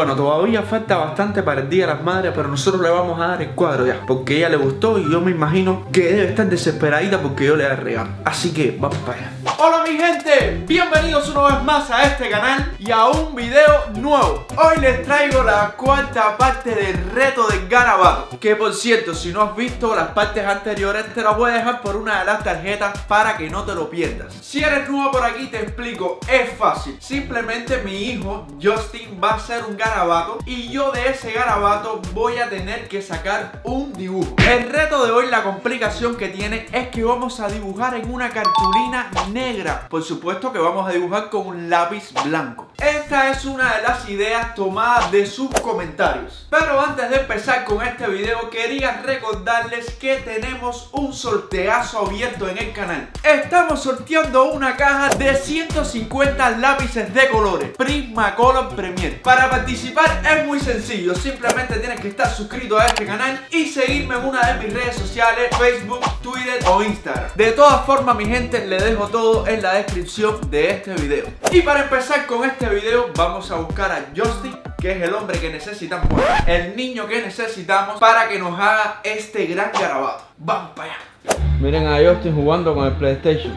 Bueno, todavía falta bastante para el Día de las Madres, pero nosotros le vamos a dar el cuadro ya, porque a ella le gustó y yo me imagino que debe estar desesperadita porque yo le dé el regalo. Así que vamos para allá. Hola mi gente, bienvenidos una vez más a este canal y a un video nuevo. Hoy les traigo la cuarta parte del reto del garabato, que por cierto, si no has visto las partes anteriores, te las voy a dejar por una de las tarjetas para que no te lo pierdas. Si eres nuevo por aquí, te explico, es fácil. Simplemente mi hijo Justin va a hacer un garabato y yo de ese garabato voy a tener que sacar un dibujo. El reto de hoy, la complicación que tiene es que vamos a dibujar en una cartulina negra. Por supuesto que vamos a dibujar con un lápiz blanco. Esta es una de las ideas tomadas de sus comentarios. Pero antes de empezar con este video, quería recordarles que tenemos un sorteazo abierto en el canal. Estamos sorteando una caja de 150 lápices de colores Prismacolor Premier. Para participar es muy sencillo, simplemente tienes que estar suscrito a este canal y seguirme en una de mis redes sociales, Facebook, Twitter o Instagram. De todas formas, mi gente, le dejo todo en la descripción de este video. Y para empezar con este video, vamos a buscar a Justin, que es el hombre que necesitamos, el niño que necesitamos para que nos haga este gran garabato. Vamos para allá. Miren a Justin jugando con el PlayStation,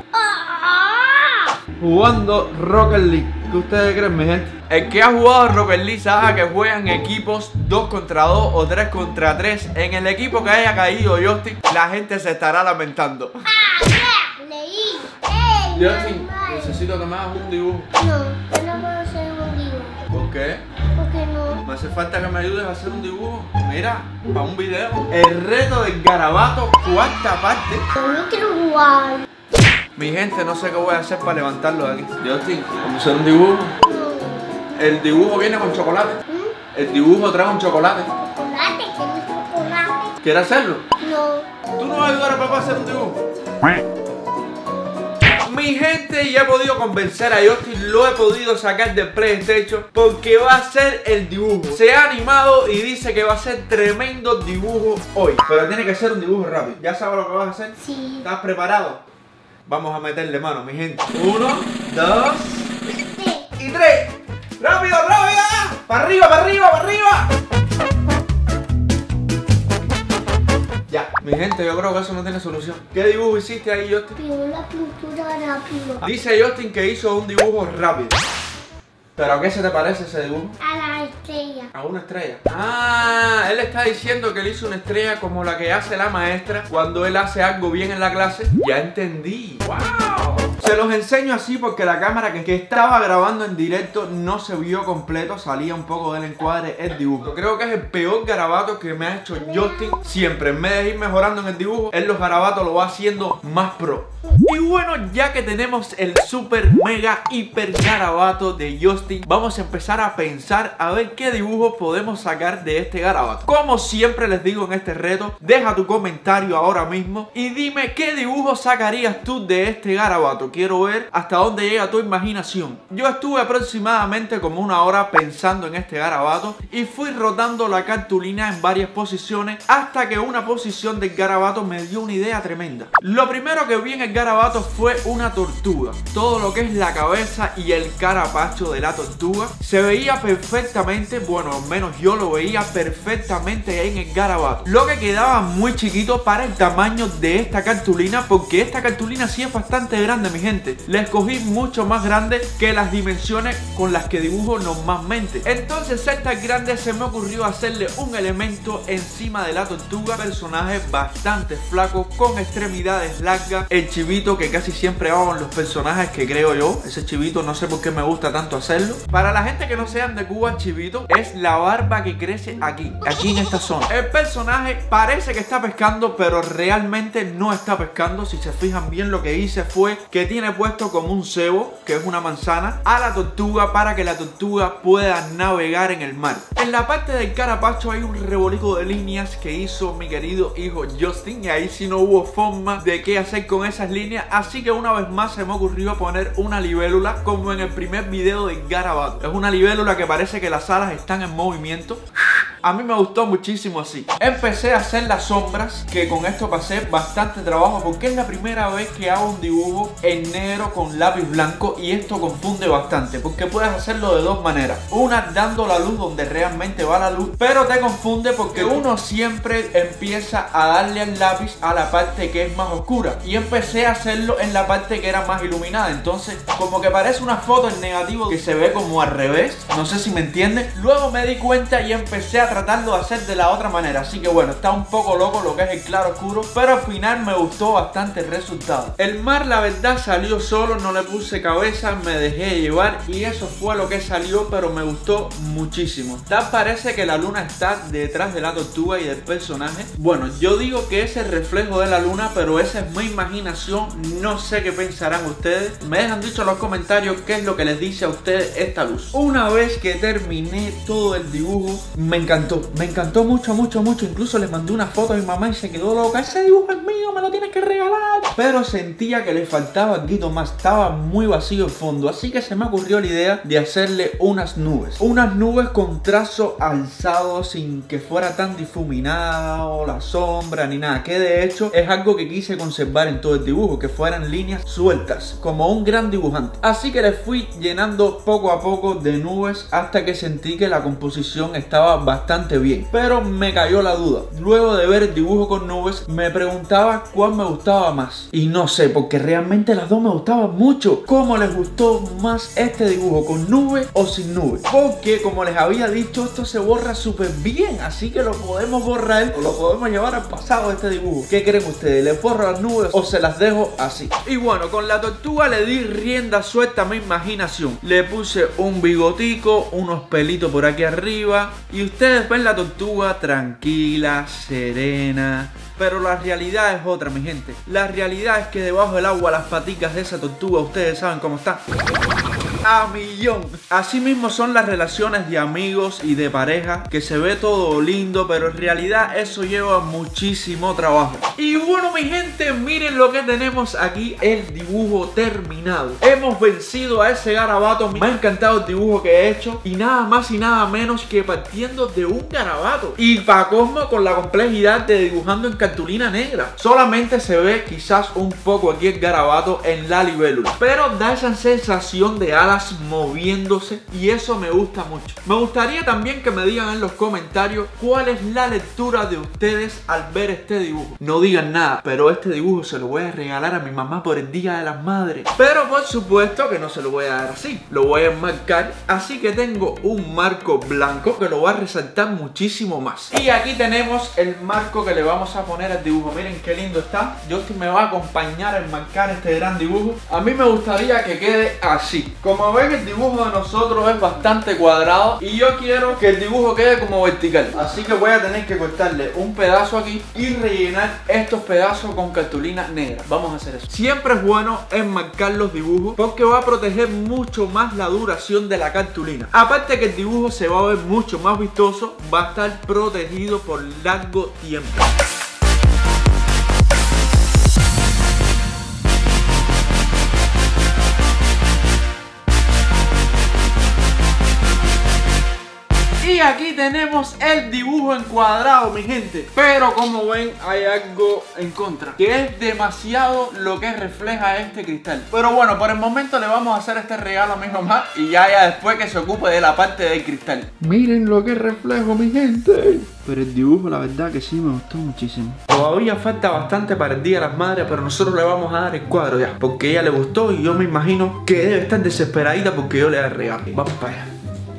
jugando Rocket League. ¿Qué ustedes creen, mi gente? El que ha jugado Rocket League sabe que juegan equipos 2 contra 2 o 3 contra 3. En el equipo que haya caído Justin, la gente se estará lamentando. Leí. Justin, necesito que me hagas un dibujo. No, yo no puedo hacer un dibujo. ¿Por qué? Porque no. Me hace falta que me ayudes a hacer un dibujo. Mira, para un video. El reto del garabato, cuarta parte. Yo no quiero jugar. Mi gente, no sé qué voy a hacer para levantarlo de aquí. Justin, vamos a hacer un dibujo. No. El dibujo viene con chocolate. El dibujo trae un chocolate. Chocolate, que no es chocolate. ¿Quieres hacerlo? No. ¿Tú no vas a ayudar a papá a hacer un dibujo? Mi gente, ya he podido convencer a Justin, lo he podido sacar del PlayStation porque va a hacer el dibujo. Se ha animado y dice que va a hacer tremendo dibujo hoy. Pero tiene que ser un dibujo rápido. ¿Ya sabes lo que vas a hacer? Sí. ¿Estás preparado? Vamos a meterle mano, mi gente. 1, 2 y 3. ¡Rápido, rápido! ¡Para arriba, para arriba, para arriba! Ya, mi gente, yo creo que eso no tiene solución. ¿Qué dibujo hiciste ahí, Justin? Pido la pintura rápido. Dice Justin que hizo un dibujo rápido. ¿Pero a qué se te parece ese dibujo? A la estrella. A una estrella. Ah, él está diciendo que él hizo una estrella como la que hace la maestra cuando él hace algo bien en la clase. Ya entendí. ¡Wow! Se los enseño así porque la cámara que estaba grabando en directo no se vio completo, salía un poco del encuadre el dibujo. Creo que es el peor garabato que me ha hecho Justin siempre. En vez de ir mejorando en el dibujo, él los garabatos lo va haciendo más pro. Y bueno, ya que tenemos el super mega hiper garabato de Justin, vamos a empezar a pensar a ver qué dibujo podemos sacar de este garabato. Como siempre les digo en este reto, deja tu comentario ahora mismo y dime qué dibujo sacarías tú de este garabato. Quiero ver hasta dónde llega tu imaginación. Yo estuve aproximadamente como una hora pensando en este garabato y fui rotando la cartulina en varias posiciones hasta que una posición del garabato me dio una idea tremenda. Lo primero que vi en el garabato fue una tortuga. Todo lo que es la cabeza y el carapacho de la tortuga se veía perfectamente, bueno, al menos yo lo veía perfectamente en el garabato. Lo que quedaba muy chiquito para el tamaño de esta cartulina, porque esta cartulina sí es bastante grande, mi gente. La escogí mucho más grande que las dimensiones con las que dibujo normalmente. Entonces, esta grande se me ocurrió hacerle un elemento encima de la tortuga, personaje bastante flaco con extremidades largas, el chivito que casi siempre hago en los personajes que creo yo. Ese chivito no sé por qué me gusta tanto hacerlo. Para la gente que no sean de Cuba, el chivito es la barba que crece aquí en esta zona. El personaje parece que está pescando, pero realmente no está pescando. Si se fijan bien, lo que hice fue que tiene puesto como un cebo, que es una manzana, a la tortuga para que la tortuga pueda navegar en el mar. En la parte del carapacho hay un rebolico de líneas que hizo mi querido hijo Justin, y ahí sí no hubo forma de qué hacer con esas líneas, así que una vez más se me ocurrió poner una libélula como en el primer video de garabato. Es una libélula que parece que las alas están en movimiento. A mí me gustó muchísimo así. Empecé a hacer las sombras, que con esto pasé bastante trabajo porque es la primera vez que hago un dibujo en negro con lápiz blanco y esto confunde bastante porque puedes hacerlo de dos maneras. Una dando la luz donde realmente va la luz, pero te confunde porque uno siempre empieza a darle al lápiz a la parte que es más oscura y empecé a hacerlo en la parte que era más iluminada. Entonces como que parece una foto en negativo que se ve como al revés. No sé si me entienden. Luego me di cuenta y empecé a tratarlo de hacer de la otra manera. Así que bueno, está un poco loco lo que es el claro oscuro, pero al final me gustó bastante el resultado. El mar la verdad salió solo, no le puse cabeza, me dejé llevar y eso fue lo que salió, pero me gustó muchísimo. Tal parece que la luna está detrás de la tortuga y del personaje. Bueno, yo digo que es el reflejo de la luna, pero esa es mi imaginación. No sé qué pensarán ustedes. Me dejan dicho en los comentarios qué es lo que les dice a ustedes esta luz. Una vez que terminé todo el dibujo, me encantó mucho. Incluso les mandé una foto a mi mamá y se quedó loca. Ese dibujo es mío, me lo tienes que regalar. Pero sentía que le faltaba algo más, estaba muy vacío el fondo, así que se me ocurrió la idea de hacerle unas nubes con trazo alzado sin que fuera tan difuminado la sombra ni nada, que de hecho es algo que quise conservar en todo el dibujo, que fueran líneas sueltas como un gran dibujante. Así que le fui llenando poco a poco de nubes hasta que sentí que la composición estaba bastante bien, pero me cayó la duda. Luego de ver el dibujo con nubes me preguntaba cuál me gustaba más y no sé, porque realmente las dos me gustaban mucho. ¿Cómo les gustó más este dibujo, con nube o sin nube? Porque como les había dicho, esto se borra súper bien, así que lo podemos borrar o lo podemos llevar al pasado este dibujo. ¿Qué creen ustedes? ¿Les borro las nubes o se las dejo así? Y bueno, con la tortuga le di rienda suelta a mi imaginación. Le puse un bigotico, unos pelitos por aquí arriba y ustedes ven la tortuga tranquila, serena. Pero la realidad es otra, mi gente. La realidad es que debajo del agua las paticas de esa tortuga, ustedes saben cómo está. A millón. Así mismo son las relaciones de amigos y de pareja, que se ve todo lindo, pero en realidad eso lleva muchísimo trabajo. Y bueno, mi gente, miren lo que tenemos aquí, el dibujo terminado. Hemos vencido a ese garabato. Me ha encantado el dibujo que he hecho y nada más y nada menos que partiendo de un garabato. Y para colmo, con la complejidad de dibujando en cartulina negra. Solamente se ve quizás un poco aquí el garabato en la libélula, pero da esa sensación de alas moviéndose y eso me gusta mucho. Me gustaría también que me digan en los comentarios cuál es la lectura de ustedes al ver este dibujo. No digan nada, pero este dibujo se lo voy a regalar a mi mamá por el Día de las Madres. Pero por supuesto que no se lo voy a dar así, lo voy a enmarcar, así que tengo un marco blanco que lo va a resaltar muchísimo más. Y aquí tenemos el marco que le vamos a poner al dibujo. Miren qué lindo está. Justin me va a acompañar a enmarcar este gran dibujo. A mí me gustaría que quede así. Como ven, el dibujo de nosotros es bastante cuadrado y yo quiero que el dibujo quede como vertical, así que voy a tener que cortarle un pedazo aquí y rellenar estos pedazos con cartulina negra. Vamos a hacer eso. Siempre es bueno enmarcar los dibujos porque va a proteger mucho más la duración de la cartulina. Aparte que el dibujo se va a ver mucho más vistoso, va a estar protegido por largo tiempo. Y aquí tenemos el dibujo encuadrado, mi gente. Pero como ven, hay algo en contra, que es demasiado lo que refleja este cristal. Pero bueno, por el momento le vamos a hacer este regalo a mi mamá y ya después que se ocupe de la parte del cristal. Miren lo que reflejo, mi gente. Pero el dibujo la verdad que sí me gustó muchísimo. Todavía falta bastante para el Día de las Madres, pero nosotros le vamos a dar el cuadro ya, porque a ella le gustó y yo me imagino que debe estar desesperadita porque yo le daré regalo. Vamos para allá.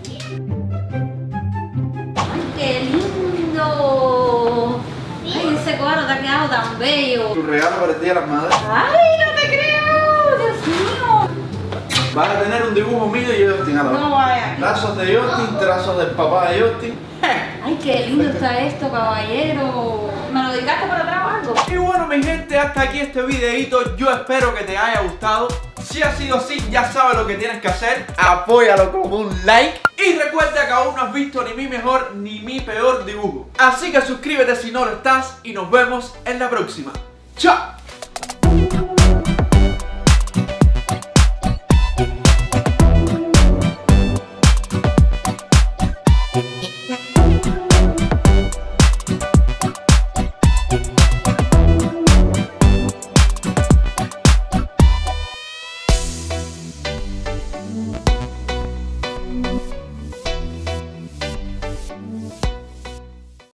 ¡Qué lindo! ¡Ay, ese cuadro te ha quedado tan bello! Tu regalo para el Día de las Madres. ¡Ay, no te creo! ¡Dios mío! Vas a tener un dibujo mío y Justin a la vez. No vaya. Trazos de Justin, trazos del papá de Justin. ¡Ay, qué lindo está esto, caballero! ¿Me lo dedicaste para atrás o algo? Y bueno, mi gente, hasta aquí este videito. Yo espero que te haya gustado. Si ha sido así, ya sabes lo que tienes que hacer. Apóyalo con un like. Y recuerda que aún no has visto ni mi mejor ni mi peor dibujo. Así que suscríbete si no lo estás y nos vemos en la próxima. ¡Chao!